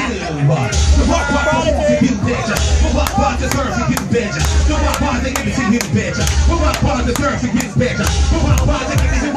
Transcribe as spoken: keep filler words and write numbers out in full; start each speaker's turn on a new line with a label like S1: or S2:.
S1: The rock part to you, bitch. The rock part deserves to you, bitch. The rock part they give it to you, bitch. The rock part deserves to you, bitch. The rock part they give it to you.